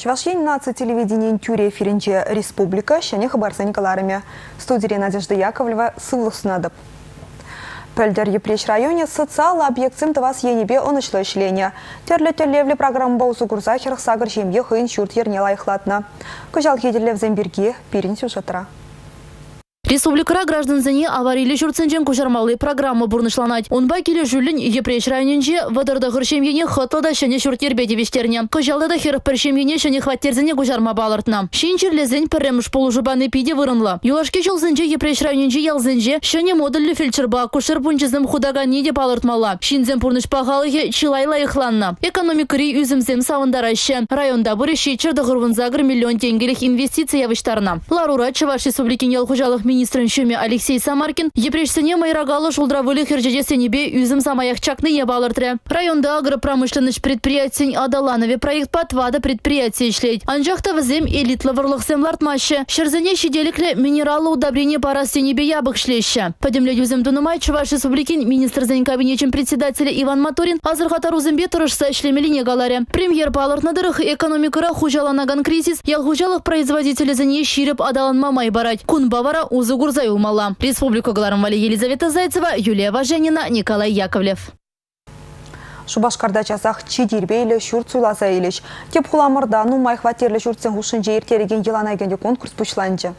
Чувашьен наци телевидение тюре эфиринче республика, щане хабарса Николарами. Студия Надежда Яковлева сывлых снадоб. Пельдер Епрещ районе социалы объектсим тавас енебе онышлы ишления. Терлі программа баузу курзахерах сагар жемье хын шурт ерне лайхлатна. Кожал хедерлев земберге пирин сюжетра. Республикара гражданзане аварийли журценжен кушармалы программа бурнышланать. Онба келе жүлін Епрещ районенже вадырда хыршемгене хытлада шане шуртербеде вештерне. Кожалда херх першемгене шане хваттерзене кушарма балыртна. Шинчерлезен перремыш полужубаны пиде вырынла. Юлашке жолзенже Епрещ районенже ялзенже шане модульлі фельдшерба кушар пунчызым худага неде балыртмала. Шинзен пурныш пағалығы чилайла ихланна. Экономикари үзімзем савындараще. Районда бұрыши чырдығырвынзагыр миллион тенгелих инвестиция явыштарна. Ларура Чуваш республикин ялхужалық министрин шуме Алексей Самаркин епрешсене майрагалы шулдравылы херджеде сенебе үзім самаях чакны ебалыртре. Районда агропромышленность предприятий Адаланове проект патвада предприятия ишлейт. Анжахта візем элитлы варлықсем лартмашы. Шерзене шеделіклі минералы удобрение пара сенебе ябық шлеща. Подемле үзім дунумай Чуваш республикин министр зен кабинетчен председателя Иван Моторин азырхатар узымбе тұрышса ишлемелине галаре. Премьер балыртнадырых экономикара хужаланаган кризис ялхужалық производители зене ширіп адаланмамай барать. Кун бавара Узугурзай умала. Республика Галармвали Елизавета Зайцева, Юлия Важенина, Николай Яковлев. Шубашкарда часах чидирбейлі шүрт суйласа елеш. Теп хуламырда нумай хватерлі шүртсен хушынже ертереген еланайгенде конкурс пучланчы.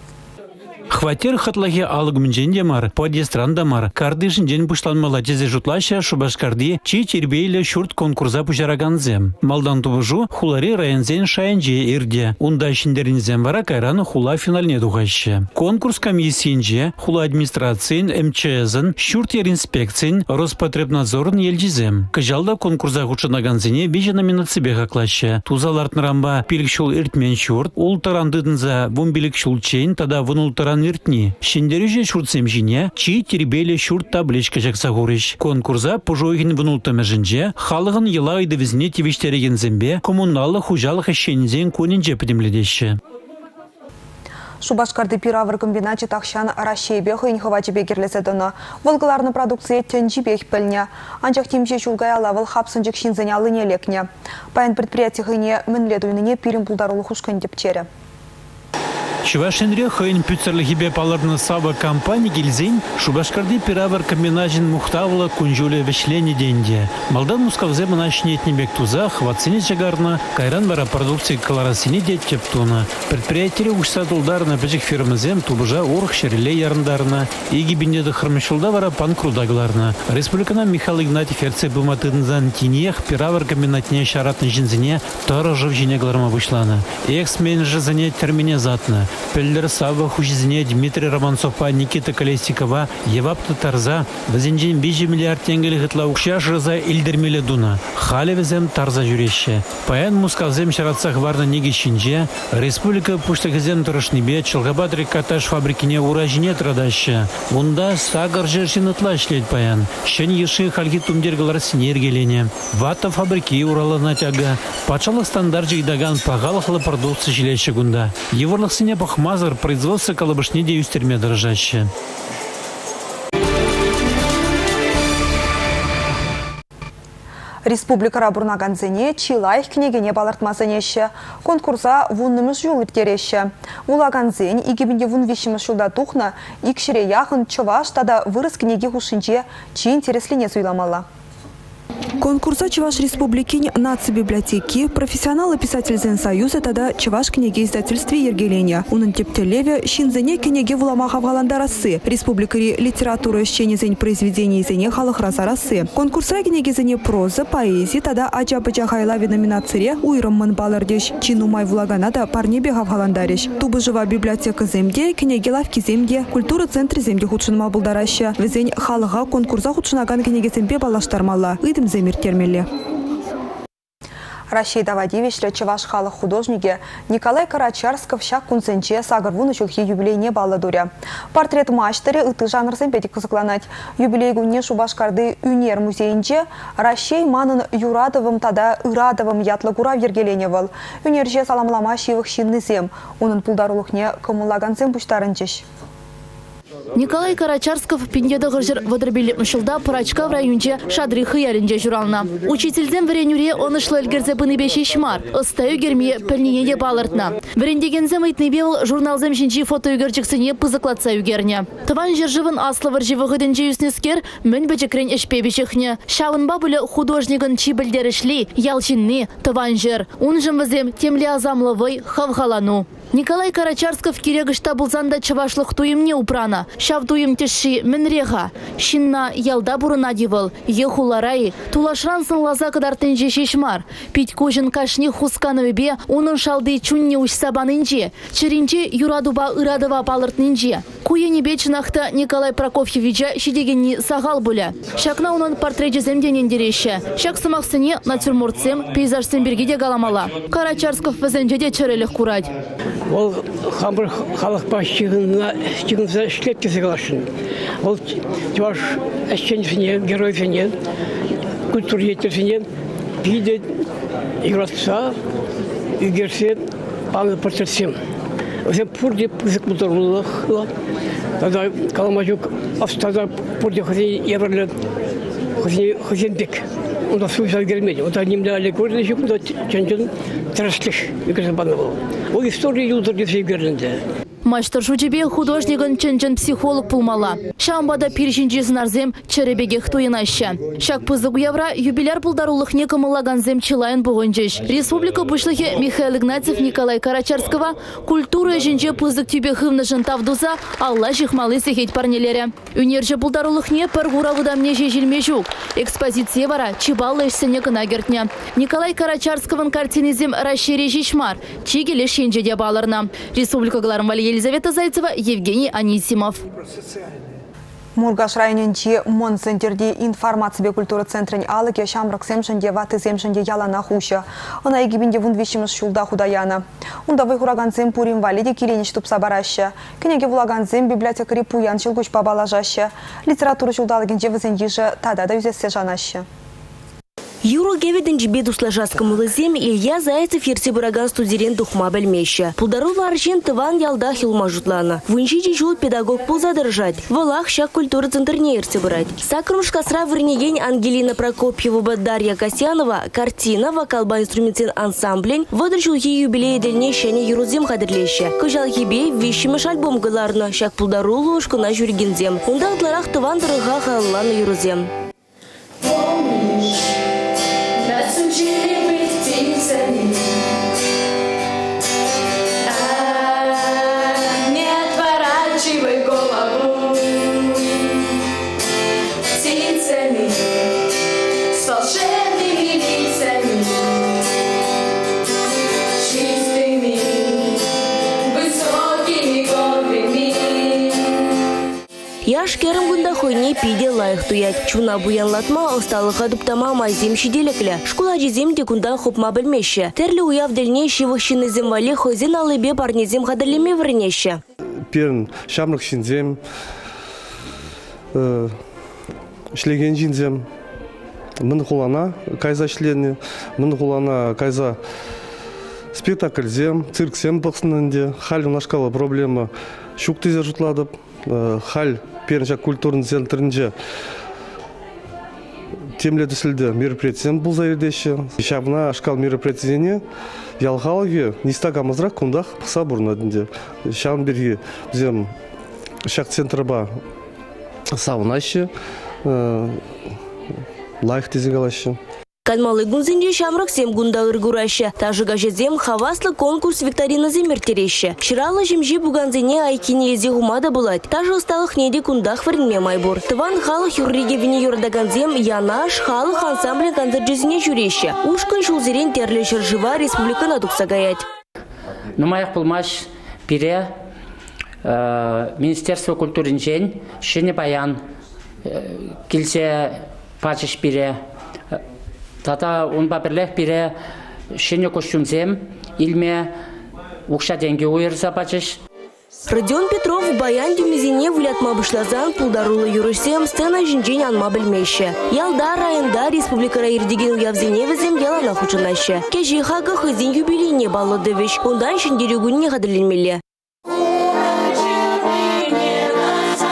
Хватер хатлаге алыгмынжен мар, подестранда мар. Карды жінден пушланмала тезе жутлаша Шубашкарды чи тербейлі шурт конкурса пушараганзем. Малдан тубыжу хулари районзен шайынже ирде. Унда шиндерінзен вара кайраны хула финалне дуғашы. Конкурс комиссиинже хула администрациян МЧСын, шуртер инспекциян, Роспотребнадзорын елжизем. Кажалда конкурса хучынаганзене бежі номинацибе хаклашы. Тузалартын рамба пилік шул иртмен шурт, ултарандыдынза вумбилік шулчейн, тада вун ултаран иртни. Шиндерюже шуртсем жине, чи тербелі шурт табличка жақса ғурыш. Конкурса пожойгін вунултаме жінже, халығын ела айдывізіне тевіштереген зембе, коммуналы хужалық ішензен конинже підемледеші. Шубашкарды пиравыр комбинате тахшан Рашейбе хыйнхывачы бекерлесе дона. Волгаларны продукция тенжибех пыльня. Анчах тимше шулгая лавыл хапсынчык шинзене алыне лекне. Паян предприятие хыйне мінледуйныне пирим пулдарулы хушкан депчере. Чувашенре хыйн пюцерлихибе паларны саба компания гильзейн Шубашкарды пиравыр комбинажин мухтавла кунжуле вешлени денде. Малдан мускавзе манашнетни бектуза хватсине чагарна, кайран вара продукции каларасине дет тептуна. Предприятие ушсадулдарна бежик фирмазем тубыжа орх шереле ярындарна, иги бинеды хырмышулда вара панкрудагларна. Республикана Михаил Игнатьев эрце буматынзан тинех пиравыр комбинатне шаратны жинзине тара жывжине гларма вышлана. Экс-менеджер занять термине затна. Пеллер Сава Хужизне, Дмитрий Романцова, Никита Колесникова, Евапта Тарза, Вазинджин бежи миллиард тенгели гытла укша жрза Ильдермеле дуна. Хали везем Тарза жюреще. Паян мускавзем шарацах варна неги шинже, республика пуштагазем турашнибе, Челгабадрик каташ фабрикине уражине традаща. Унда сагар жершин отлашлет паян. Щен еши хальги тумдергалар синергелене. Вата фабрики урала натяга. Пачалых стандарджи идаган пагалахла продукция жилеща гунда. Еворлых сине Бахмазар производство колобышне деюстерме дорожаще. Республика Рабурнаганзене Чилай княгине балартмазанеще. Конкурса вуннымыз жол иртереще. Улаганзен игибінде вун вещимыз жолда тухна, икшире яхын Чуваш тада вырыс книги хушинче чи интереслене суйламала. Конкурса Чуваш республикин нацбиблиотеки, профессионалы писательзен союза тада Чуваш книги издательстве Ергеленя. Унын тептелеве шинзене книги вуламаха валандарасы. Республикари литература ищенезен произведений зене халых разарасы. Конкурса книги зене проза, поэзии тада аджабыджа хайлави номинацире уйрыммын балардеш. Чинумай вулаганада парнебега валандареш. Тубыжыва библиотека земде, книги лавки земде, культура центре земде худшынма булдараща. Везень халыга конкурса худшынаган книги зембе балаштармала. Земир термеле. Рашейда Вадивичле Чуваш халық художнике Николай Карачарсков шак кунсенче сагарвуны чулхи юбилейне балладуря. Портрет мачтаре ыты жанр земпетик кызыкланать. Юбилей гуне Шубашкарды Үнер музейнче Рашей манын Юрадовым тада Ырадовым ятлыгура вергелене был. Үнерже саламлама шивых шинны зем. Унын пулдарулықне кымылаган зем пуштарынчеш. Николай Карачарсков пеньеда гыржыр водорбелеп мышылда Пырачка в районде Шадрихы яринде журална. Учительден вренюре он ышлы эльгерзе быныбе шешмар. Ыстаю герме пельнене балыртна. Врендегензем итнебел журналзем шинчи фотоюгерчиксене пызыклатса югерне. Тыван жержывын аслы варживы гыдынче юснескер мін бәчекрен эшпебешіхне. Шавын бабылы художнигын чибілдерішли, ялчинны, тыван жер. Унжым візем темле азамлывый хавхалану. Николай Карачарсков кирегышта булзанда чывашлық туйымне упрана. Шав туйым тешши мінреға. Шинна ялда бурына дивыл. Ехуларай. Тулашрансын лаза кадартын жешешмар. Пить кожын кашни хускановебе унын шалды чунне ушсабанынже. Черинче юрадуба ырадыва палыртнынже. Куені бечінақта Николай Прокофьевича шидегенні сағал бұля. Шакна унын портрете земденен дереші. Шак сымақсыне натюрмортсем пейзажсен бергеде галамала. Карачарсков візенжеде чырелік курать. Ол хамыр халық басшығына шлеп кесе қалашын. Ол чуваш әшченісіне, геройсіне, культур еттерсіне пейді игратса, үгерсе, аңы портретсем. Өзен пұрде пызық бұлдырылық, тада каламажук австада пұрде хызен еврлі хызенбек. Онда суйсал келмейді. Онда немді әлі көрді жүк, онда чәнчен тіріслік үгерсе баны бұл. Ол история юлдыр десе үгерінде. Маштар шучебе художнигын чынчын психолог пулмала. Шамбада пиршинчесін арзем черебеге хтуйынаща. Шак пызык уявра юбиляр пулдарулых некомылаганзем чилайын бұғынчеш. Республика бұшлығы Михаил Игнатьев Николай Карачарского культура жинче пызык тюбе хывнышын тавдуза алла жихмалы сехет парнелері. Үнерже пулдарулых не пір ғуравыдамне жежілме жүк. Экспозиция вара чибалла ішсене кына кертне. Николай Карачарсковын картинизм расшире жишмар. Чигеле шенжеде балырна. Республика Глармвали Елизавета Зайцева, Евгений Анисимов. Мургаш районенче мон центрде информация культуры центрен алыке шамрак семшенде ваты земшенде ялана хуща. Она егибинде вундвищимыз шулда худаяна. Унда выхураган зем пурим валиде киренич тупса бараща. Кенеге вулаган зем библиотекари пуян шилгуч побалажаща. Литература шулдалыгенче вызен еже тада да юзесе жанаща. Юру геведен жибе дуслажаскому лызем Илья Зайцев ерсе бураган студерен духма бельмеща. Пулдару аржен тыван ялда хилма жутлана. Вунчичи жул педагог пул задержать. Валах щак культуры центрне ерсе бурать. Сакрумш касра вырнеген Ангелина Прокопьева, Дарья Касьянова, картина, вокалба инструментен ансамблен, выдрчул ей юбилей дельнещане Юрузем хадрлеща. Кожал ебе вещимыш альбом галарна, щак пулдару лушку на жюргензем. Унда атларах тыван дырыга халлана Юрузем. Яш керім гунда хойне пиде лайық туят. Чуна буянлатма осталыға дуптама майзем шиделеклі. Школа жезем де гунда хопма білмеші. Терлі уяв дельне шивықшыны земвали хойзен алыбе парнезем қадырлеме вірнеші. Перін шамрық шинзем, шлеген жинзем, мін хулана кайза шлені, мін хулана кайза спектакльзем, цирксем бұқсынынде, хал унашкала проблема шуктызер жұтладып, хал перінча культурный центрінде темле дүсілді мероприятием бұл заедеші. Шабына ашкал мероприятиене ялғалығы нестагамызырақ күндақ пықса бұрынадынде. Шағын берге бізем шақ центрба саунашы, лайық тезегалашы. Кальмалы гунзинде шамрак сем гунда ыргураща. Тажы гажезем хаваслы конкурс викторина земертереща. Шыралы жемжи буганзине айкине езе гумада булать. Тажы усталых неде кундах варенме майбур. Тыван халық юрриге вине юрдаганзем янаш халық ансамблен концерт-жизне журеща. Ушкан шулзерен терлешер жива республикана дукса гаять. Нумаях пулмаш пире Министерство культуры жен, шене баян килсе пачеш пире. Тата он паперлех пире шене костюмзем, илме укша деньги уйырса пачеш. Родион Петров в баян дюмезине вылятма бышлазан пулдарулы юрышсем сцена жинжень анма білмеші. Ялда районда республика райырдеген уявзене візем ялана хучынашы. Кежи хага хызин юбилейне баллы-дывеш, ондан шындері күнне қадырленмелі.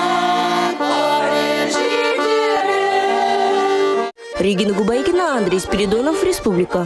Регина Губайкина, Андрей Спиридонов, Республика.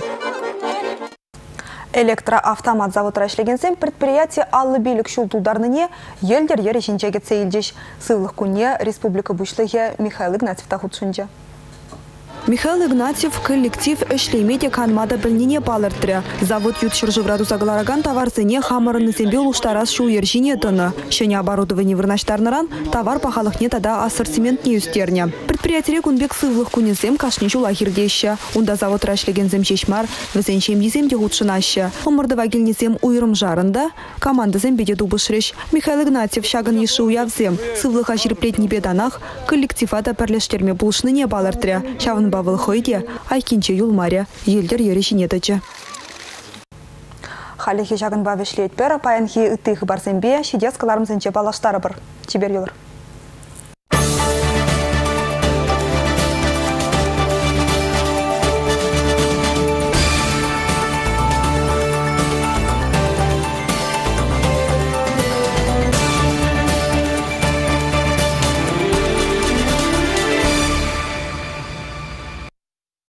Электроавтомат заводра ишлегенсем предприятие аллы белік шултулдарныне елдер ерешінчеге цейлдеш. Сывлық күнне республика бұшлығы Михаил Игнатьев тахутшынча. Михаил Игнатьев коллектив эшлемеде канмада білнене балыртыры. Завод ютшыржывраду загалараган товарзыне хамырыны зембе луштарас шу ержине тыны. Шене оборудование вырнаштарныран товар пахалықне тада ассортимент не үстерне. Предприятие кунбек сывлық күнезем кашне жула хирдеші. Унда завод рашлегензем шешмар, візеншем еземде худшынашы. Омырды вагелнезем уйрым жарында, команда зембеде дубышреш. Михаил Игнатьев шагын еші уявзем. Сывлық ажирплет небеданах, коллективада перлештерме булшны не балыртыры. Шавын бавыл хойде, айкинче юлмаря, елдер ерешіне тачы. Халихи жагын бавешлет пер, паянхи үттіғі барзембе, шидес каларым зенче балаштары бір. Чибер юлар.